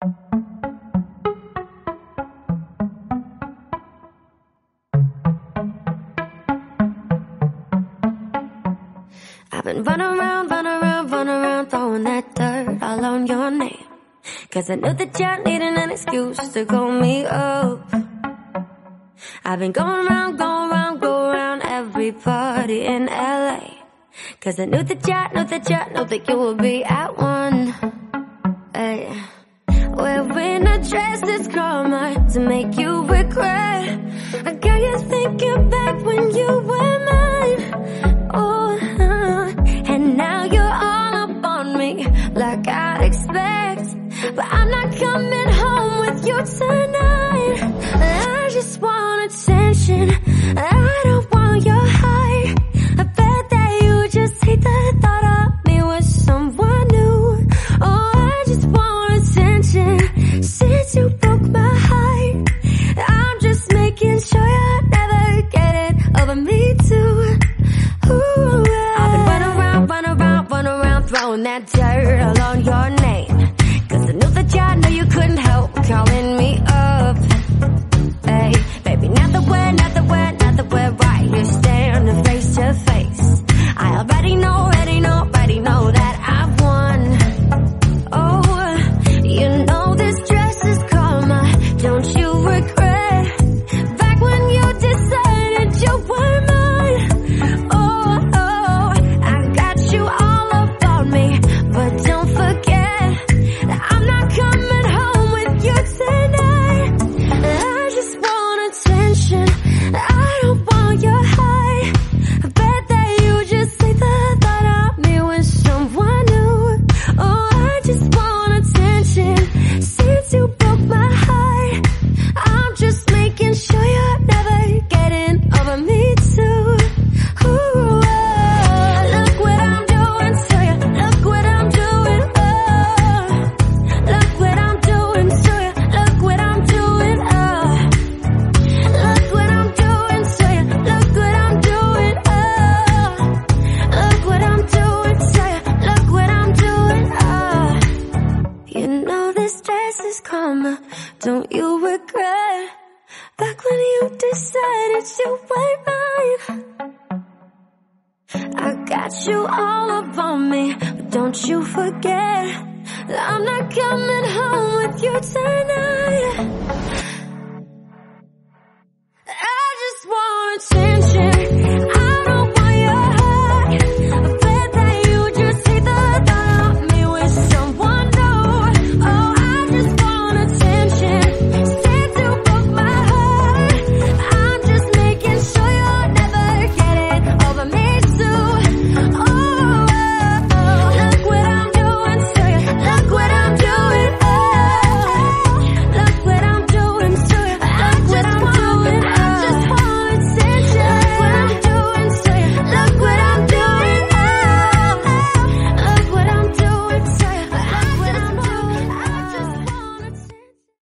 I've been running around, throwing that dirt all on your name. 'Cause I knew that you needed an excuse to call me up. I've been going around every party in LA. 'Cause I knew that you would be at one. Hey. Wearing a dress that's karma to make you regret. I got you thinking back when you were mine. Oh, and now you're all up on me like I'd expect. But I'm not coming home with you tonight. I just want attention, I don't want your heart. I bet that you just hate the thought of me with someone new. Oh, I just want attention since you broke my heart. I'm just making sure you're never getting over me too. Ooh, I've been running around, throwing that dirt all on your name. 'Cause I knew that you couldn't help calling me up. Hey, baby, now that we're right here standing face to face, I already know that I've won. Oh, you know this dress is karma, don't you regret? Back when you decided you were mine. Oh, I got you all up on me, but don't forget that I'm not coming home with you tonight. I just want attention, I don't want your heart. I bet that you just hate the thought of me with someone new. Oh, I just want attention since you broke my heart. I'm just making sure you're never getting over me too. Ooh, look what I'm doing to you, look what I'm doing, oh. Look what I'm doing to you, look what I'm doing, oh. Look what I'm doing to you, look what I'm doing, oh. Look what I'm doing to you, look what I'm doing, oh. You know this dress is karma, don't you regret? Back when you decided you were mine. I got you all up on me, but don't you forget that I'm not coming home with you tonight.